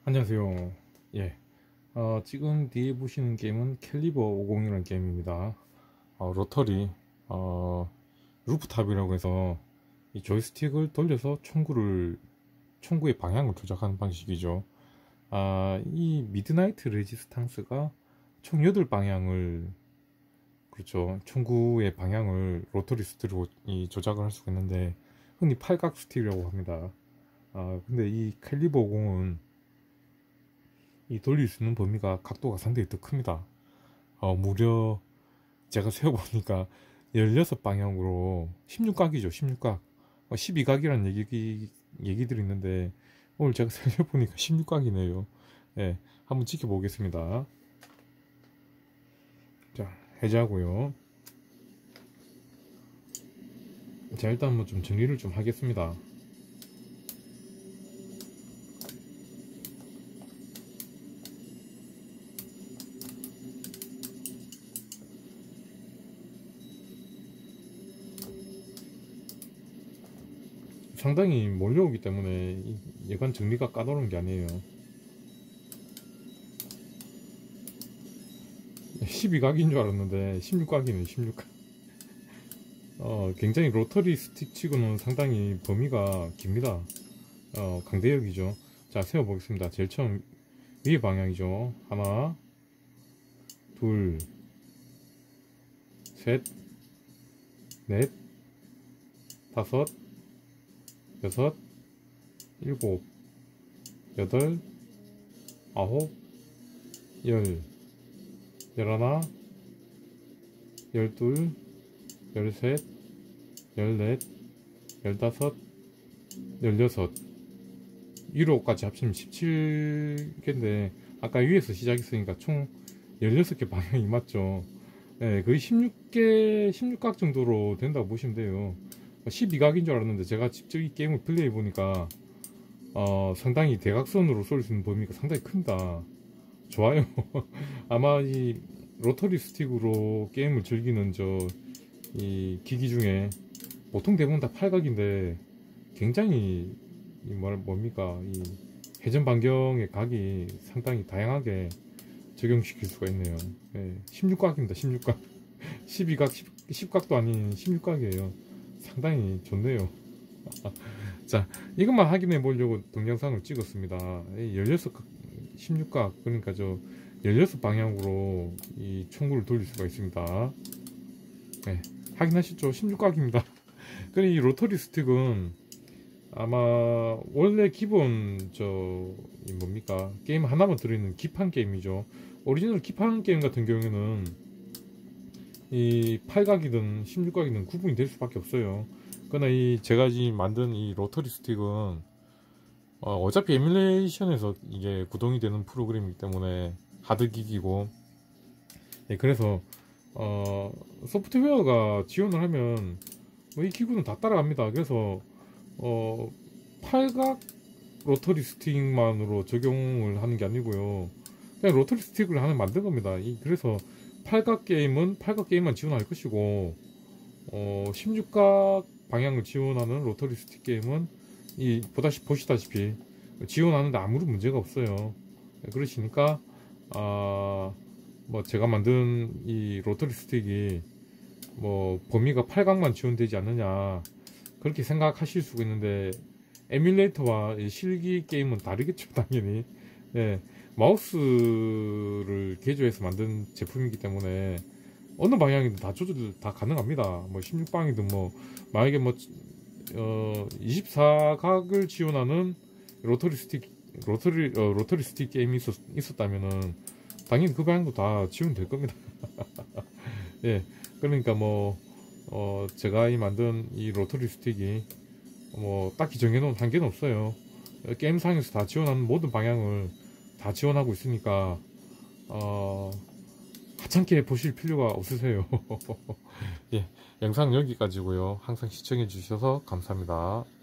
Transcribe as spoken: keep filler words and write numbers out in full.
안녕하세요. 예, 어, 지금 뒤에 보시는 게임은 캘리버 오십이라는 게임입니다. 어, 로터리, 어, 루프탑이라고 해서 이 조이스틱을 돌려서 총구를, 총구의 방향을 조작하는 방식이죠. 아, 이 미드나이트 레지스탕스가 총 여덟 방향을, 그렇죠. 총구의 방향을 로터리 스틱으로 이 조작을 할 수가 있는데, 흔히 팔각 스틱이라고 합니다. 아, 근데 이 캘리버 오십은 이 돌릴 수 있는 범위가 각도가 상당히 더 큽니다. 어, 무려 제가 세어보니까 십육 방향으로 십육 각이죠. 십육 각. 어, 십이 각이라는 얘기, 얘기들이 있는데 오늘 제가 세어보니까 십육 각이네요. 예, 한번 지켜보겠습니다. 자, 해제하고요. 자, 일단 한번 좀 정리를 좀 하겠습니다. 상당히 몰려오기 때문에 예간 정리가 까다로운 게 아니에요. 십이 각인 줄 알았는데 십육 각이네. 십육 각. 어, 굉장히 로터리 스틱 치고는 상당히 범위가 깁니다. 어, 강대역이죠. 자, 세워보겠습니다. 제일 처음 위의 방향이죠. 하나, 둘, 셋, 넷, 다섯, 여섯, 일곱, 여덟, 아홉, 열, 열하나, 열둘, 열셋, 열넷, 열다섯, 열여섯, 위로까지 합치면 십칠 개인데 아까 위에서 시작했으니까 총 열여섯 개 방향이 맞죠. 네, 거의 십육 개, 십육 각 정도로 된다고 보시면 돼요. 십이 각인 줄 알았는데 제가 직접 이 게임을 플레이해 보니까 어, 상당히 대각선으로 쏠 수 있는 범위가 상당히 큽니다. 좋아요. 아마 이 로터리 스틱으로 게임을 즐기는 저 이 기기 중에 보통 대부분 다 팔각인데 굉장히 이 뭐, 뭡니까 이 회전 반경의 각이 상당히 다양하게 적용시킬 수가 있네요. 네, 십육 각입니다. 십육 각. 십이 각, 십 각도 아닌 십육 각이에요. 상당히 좋네요. 자, 이것만 확인해 보려고 동영상을 찍었습니다. 십육 각, 십육 각, 그러니까 저 십육 방향으로 이 총구를 돌릴 수가 있습니다. 네, 확인하시죠? 십육 각입니다. 그리고 이 로터리 스틱은 아마 원래 기본 저 뭡니까 게임 하나만 들어있는 기판 게임이죠. 오리지널 기판 게임 같은 경우에는 이 팔각이든 십육 각이든 구분이 될 수밖에 없어요. 그러나 이 제가 지금 만든 이 로터리 스틱은 어, 차피 에뮬레이션에서 이게 구동이 되는 프로그램이기 때문에 하드기기고, 예, 그래서 어, 소프트웨어가 지원을 하면 뭐이 기구는 다 따라갑니다. 그래서 어, 팔각 로터리 스틱만으로 적용을 하는 게 아니고요. 그냥 로터리 스틱을 하나 만든 겁니다. 이, 그래서 팔각 게임은 팔각 게임만 지원할 것이고, 어, 십육 각 방향을 지원하는 로터리 스틱 게임은 이 보다시 보시다시피 지원하는데 아무런 문제가 없어요. 그러시니까 아, 뭐 제가 만든 이 로터리 스틱이 뭐 범위가 팔각만 지원되지 않느냐 그렇게 생각하실 수가 있는데, 에뮬레이터와 실기 게임은 다르겠죠. 당연히. 예, 마우스를 개조해서 만든 제품이기 때문에 어느 방향이든 다 조절 다 가능합니다. 뭐 십육 방이든 뭐 만약에 뭐 어, 이십사 각을 지원하는 로터리 스틱 로터리 어, 로터리 스틱 게임이 있었, 있었다면은 당연히 그 방향도 다 지원될 겁니다. 예, 그러니까 뭐 어, 제가 이 만든 이 로터리 스틱이 뭐 딱히 정해놓은 한계는 없어요. 게임상에서 다 지원하는 모든 방향을 다 지원하고 있으니까 어, 하찮게 보실 필요가 없으세요. 예, 영상 여기까지고요. 항상 시청해 주셔서 감사합니다.